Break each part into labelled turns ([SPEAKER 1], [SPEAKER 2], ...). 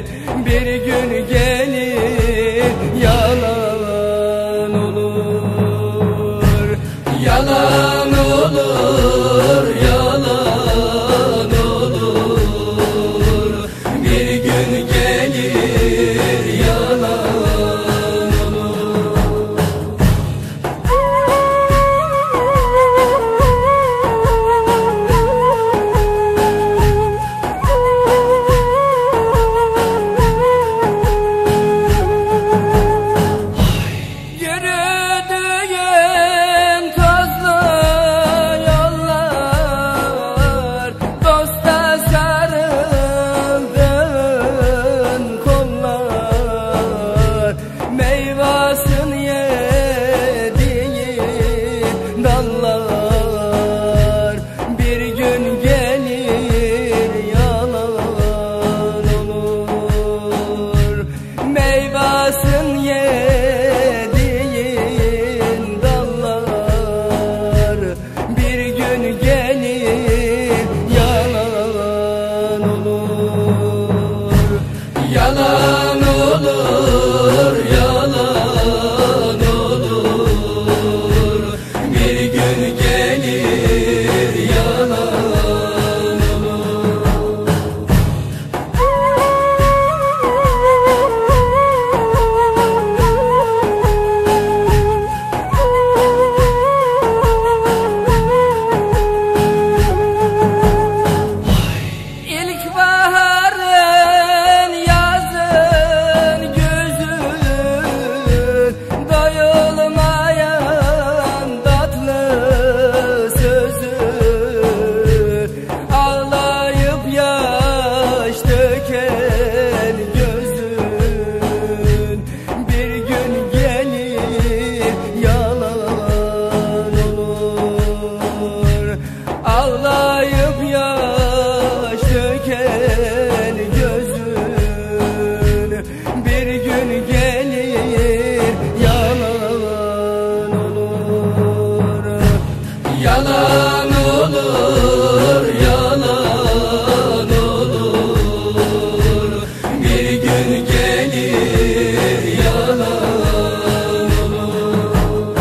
[SPEAKER 1] bir gün gelir yalan olur. Yalan olur, yalan olur. Bir gün gelir yalan. Meyvasını yediğin dallar bir gün gelir yalan olur. Meyvasını yediğin dallar bir gün gelir yalan olur. Yalan olur, yalan olur. Bir gün gelir yalan olur. İlkbaharın yazın güzün doyulmayan tatlı sözü ağlayıp yaş döken gözün bir gün gelir yalan olur. Ağlayıp yaş döken gözün bir gün gelir yalan olur. Yalan olur, yalan olur. Bir gün gelir yalan olur.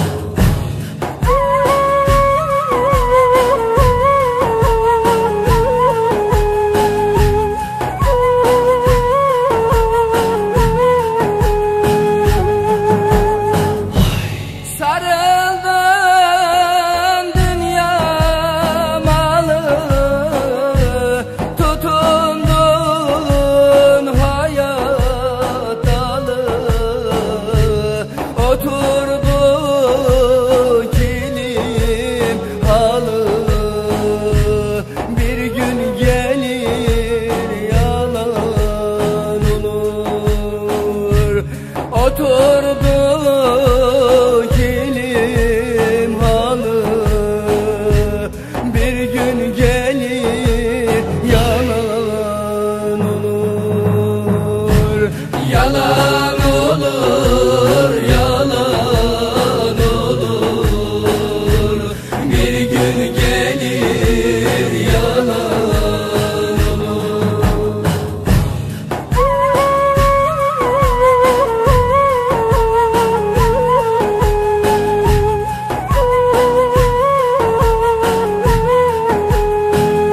[SPEAKER 1] Sarıldım dünya malı, tutundun hayat dalı. Oturdu kilim halı, bir gün gelir yalan olur. Oturdu kilim halı, bir gün gelir yalan olur. Yalan olur, yalan olur. Bir gün gelir yalan olur.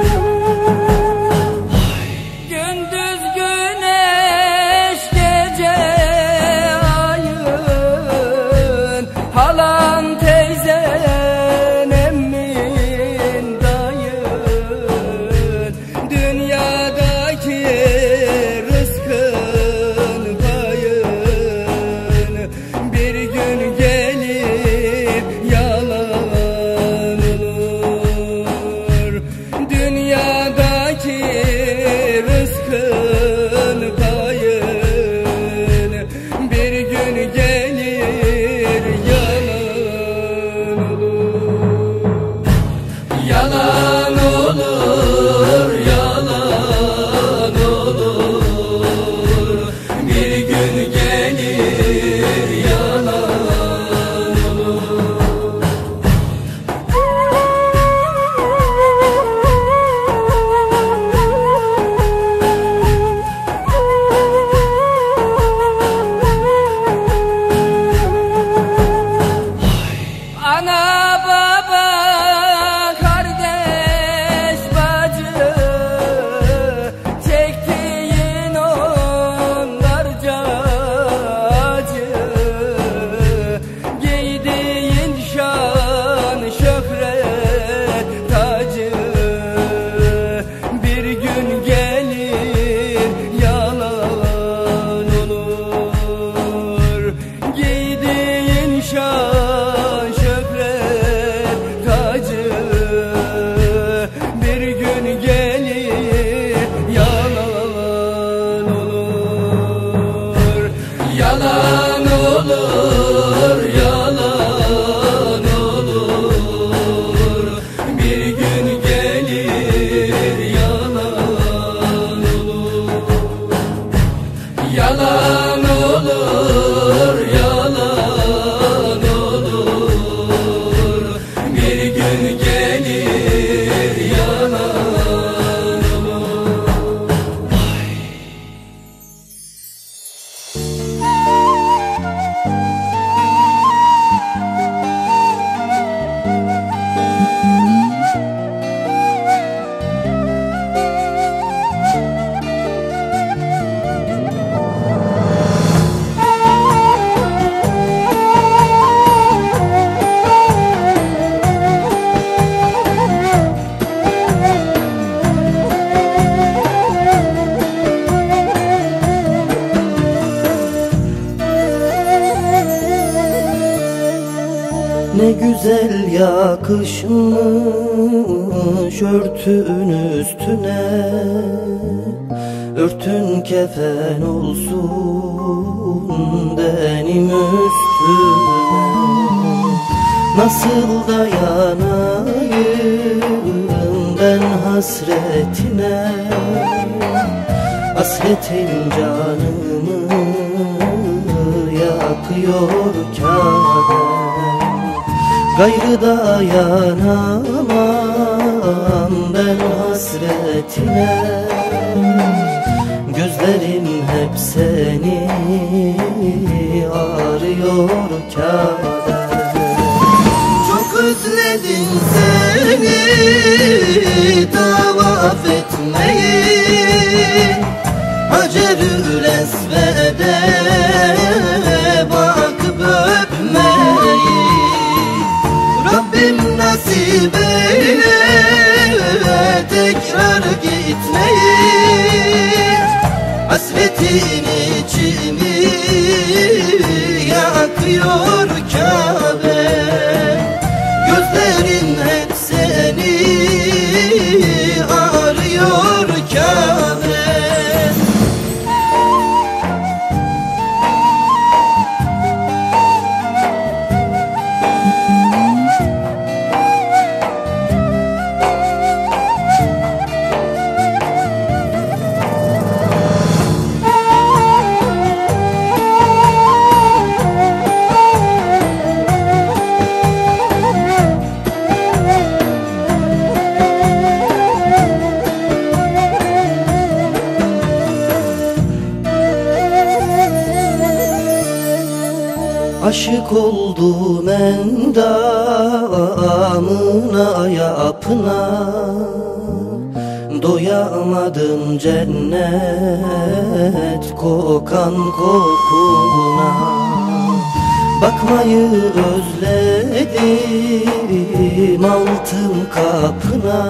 [SPEAKER 1] Gündüz güneş, gece olur, yalan olur. Bir gün gelir yalan olur. Yalan olur, yalan olur. Bir gün gelir yalan olur.
[SPEAKER 2] Ne güzel yakışmış örtün üstüne, örtün kefen olsun benim üstüme. Nasıl dayanayım ben hasretine, hasretin canımı yakıyor Kabe. Gayrı dayanamam ben hasretine, gözlerim hep seni arıyor Kabe. Çok özledim seni tavaf etmeyi, Hacerül Esved'e bakıp öpmeyi. Rabbim nasip eyle tekrar gitmeyi, hasretin içimi yakıyor Kabe. Gözlerim hep seni arıyor Kabe. Aşık oldum endamına yapına, doyamadım cennet kokan kokuna. Bakmayı özledim altın kapına,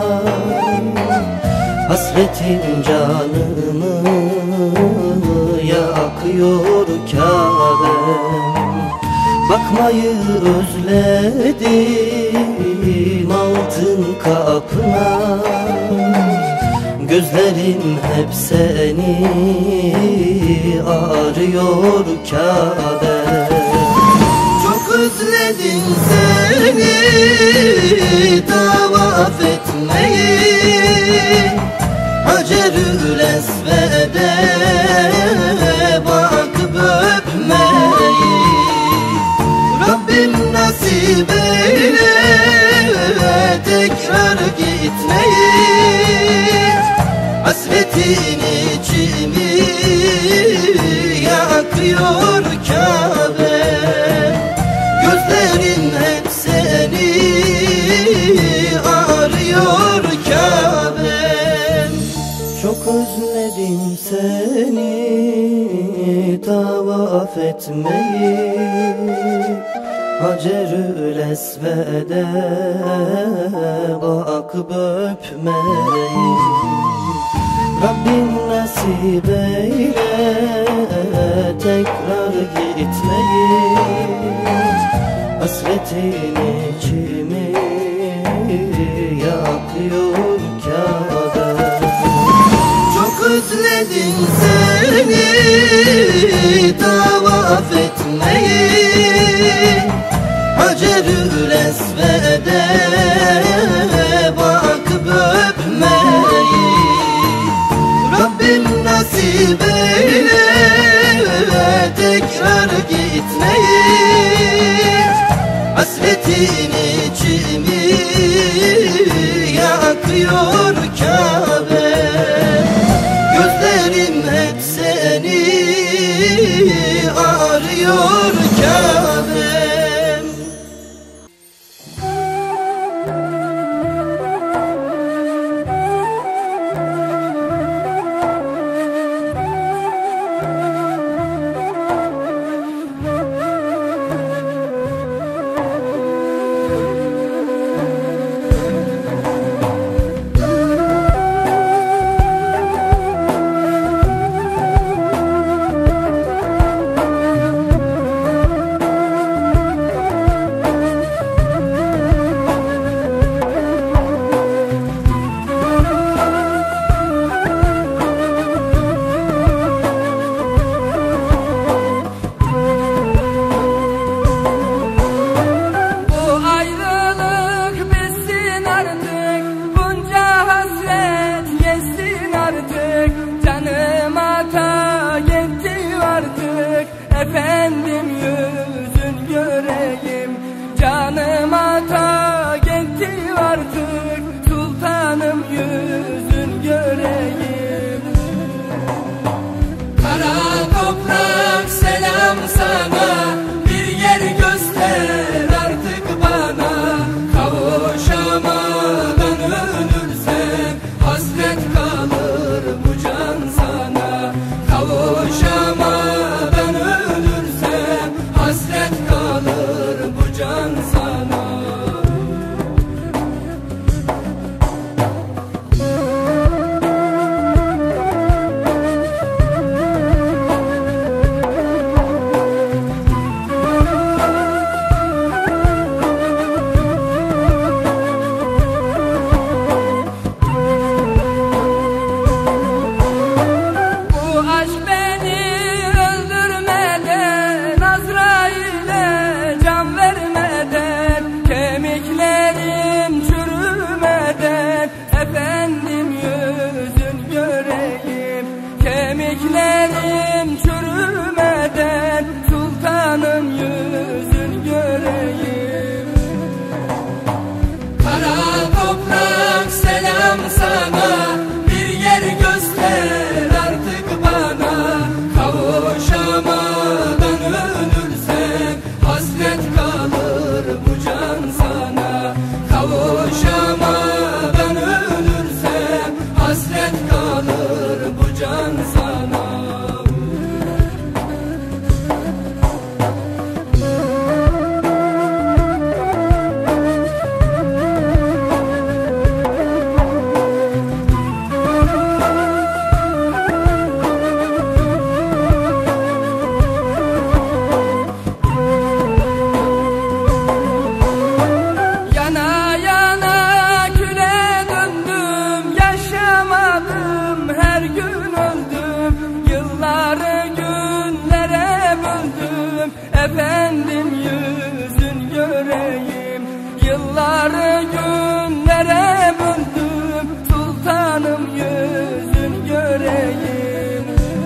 [SPEAKER 2] hasretin canımı yakıyor Kabe. Bakmayı özledim altın kapına, gözlerim hep seni arıyor Kabe. Çok özledim seni tavaf etmeyi, Hacerül Esved'e bakıp öpmeyi. Rabbim nasip eyle tekrar gitmeyi, hasretin içimi yakıyor Kabe. Gözlerim hep seni arıyor Kabe. Çok özledim seni tavaf etmeyi, Hacerül Esved'e bakıp öpmeyi. Rabbim nasip eyle tekrar gitmeyi, hasretin içimi yakıyor Kabe. Çok özledim seni tavaf etmeyi, ağrıyor Kabe'm.
[SPEAKER 1] Efendim yüzün göreyim, canıma ta gitti artık, sultanım yüzün göreyim. Kara toprak selam sana, bir yer göster artık bana. Kavuşamadan ölürsem hasret kalır bu can sana. Kavuşamadan ölürsem hasret kalır bu can sana. Kemiklerim çürümeden sultanım yüzün göreyim. Kara toprak selam sana, bir yer göster artık bana. Kavuşamadan ölürsem hasret kalır bu can sana. Kavuşamadan ölürsem hasret kalır bu can sana. Yana yana küle döndüm, yaşamadım, her gün öldüm. Yılları günlere böldüm, efendim yüzün göreyim. Yılları günlere böldüm, sultanım yüzün göreyim.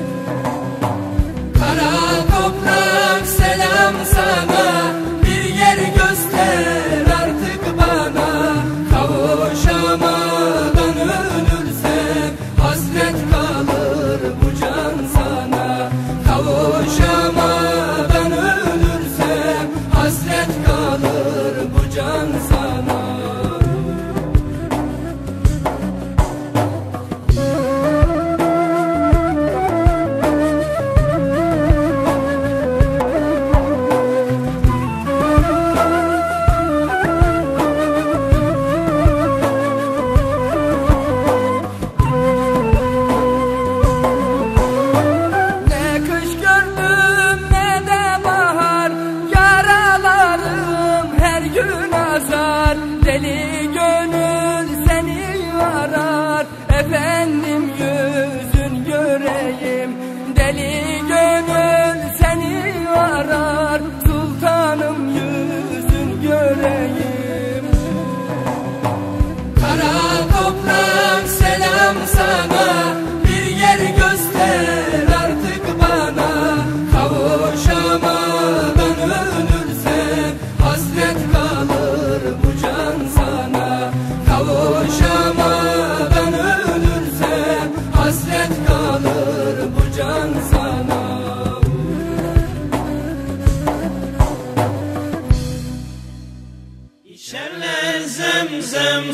[SPEAKER 1] Kara toprak selam sana, bir yer göster artık bana. Kavuşamadan ölürsem hasret kalır bu can sana. Kavuşamadan ölürsem hasret kalır bu can sana. Ne kış gördüm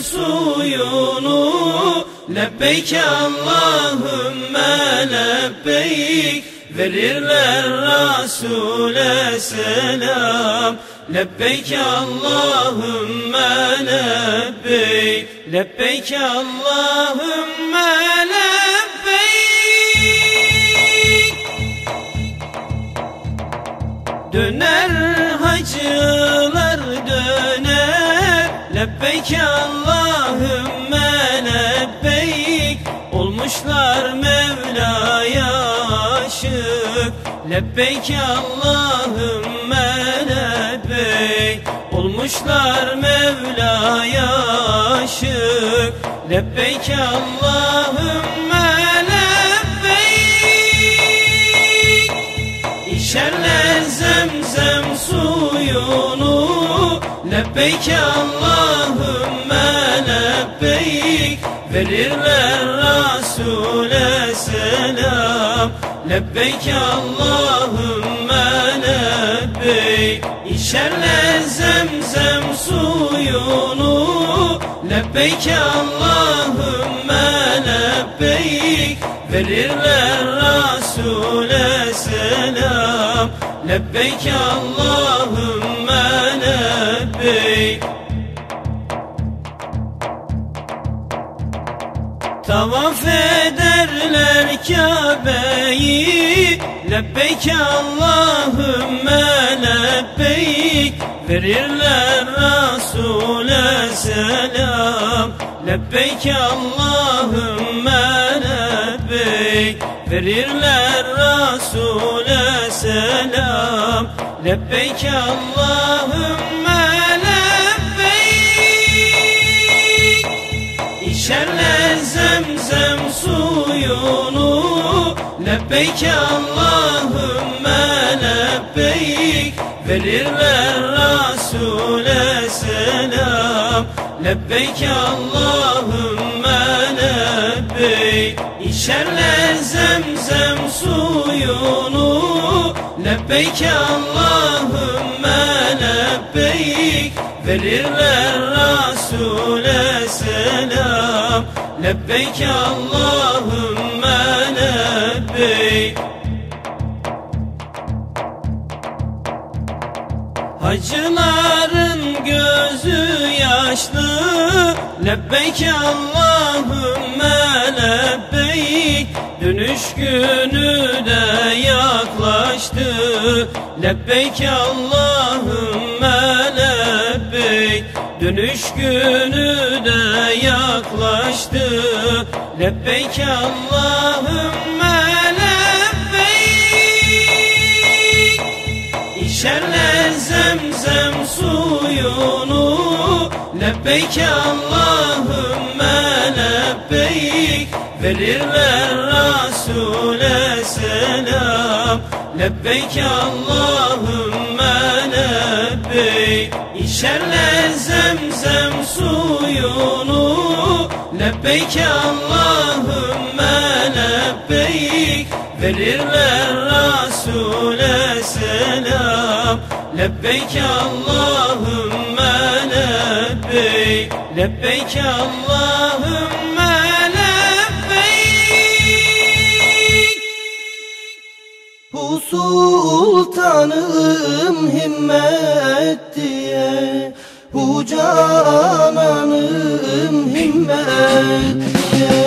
[SPEAKER 3] suyunu. Lebbeyk Allahümme lebbeyk, verirler Resul'e selam. Lebbeyk Allahümme lebbeyk, lebbeyk Allahümme lebbeyk. Döner hacılar döner, lebbeyk Allahümme lebbeyk. Olmuşlar Mevla'ya aşık, lebbeyk Allahümme lebbeyk. Olmuşlar Mevla'ya aşık, lebbeyk Allahümme lebbeyk. İçerler zemzem suyunu, lebbeyk Allahümme lebbeyk. Verirler Resul'e selam, lebbeyk Allahümme lebbeyk. İçerler zemzem suyunu, lebbeyk Allahümme lebbeyk. Verirler Resul'e selam, lebbeyk Allahümme lebbeyk. Tavaf ederler Kabe'yi, lebbeyk Allahümme lebbeyk. Verirler Resul'e selam, lebbeyk Allahümme lebbeyk. Verirler Resul'e selam, lebbeyk Allahümme lebbeyk. İçerler zemzem suyunu, lebbeyk Allahümme lebbeyk. Verirler Resul'e selam, lebbeyk Allahümme lebbeyk. İçerler zemzem suyunu, lebbeyk Allahümme lebbeyk. Verirler Resul'e selam, lebbeyk Allahümme lebbeyk. Hacıların gözü yaşlı, lebbeyk Allahümme lebbeyk. Dönüş günü de yaklaştı, lebbeyk Allahümme lebbeyk. Dönüş günü de yaklaştı, lebbeyk Allahümme lebbeyk. İçerler zemzem suyunu, lebbeyk Allahümme lebbeyk. Verirler Resul'e selam, lebbeyk Allahümme lebbeyk. İçerler zemzem suyunu, lebbeyk Allahümme lebbeyk. Verirler Resul'e selam, lebbeyk Allahümme lebbeyk, lebbeyk Allahümme lebbeyk.
[SPEAKER 2] Bu sultanım himmet diye, bu cananım himmet diye.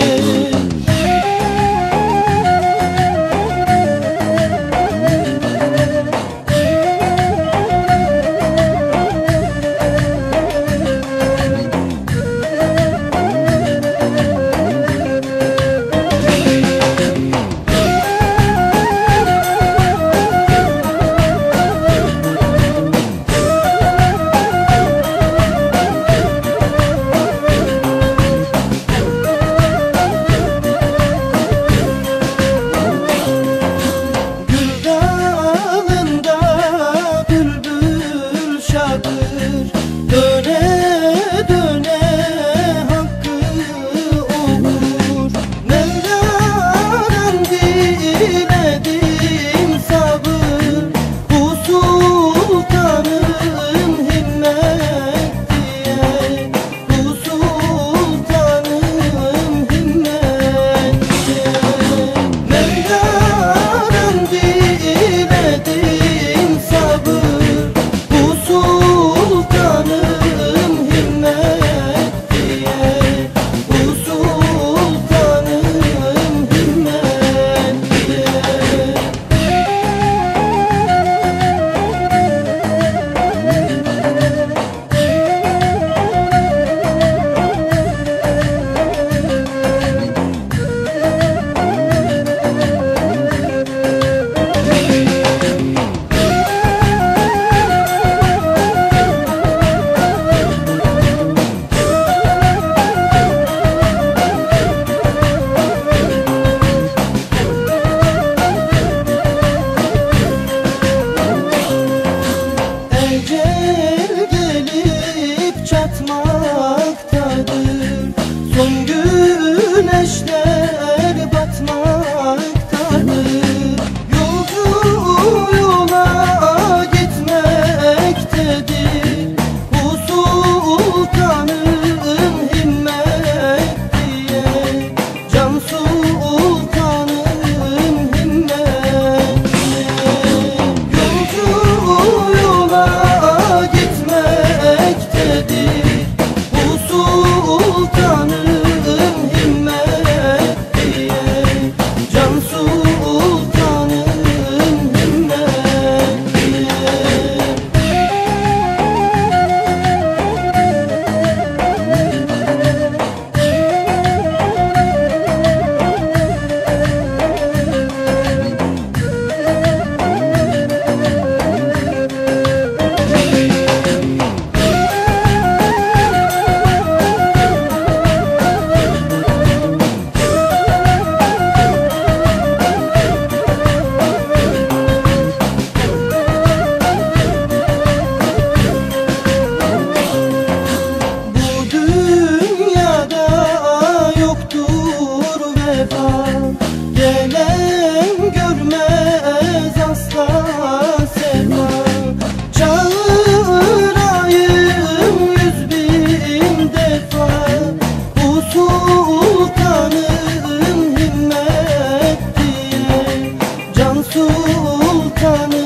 [SPEAKER 2] vatanı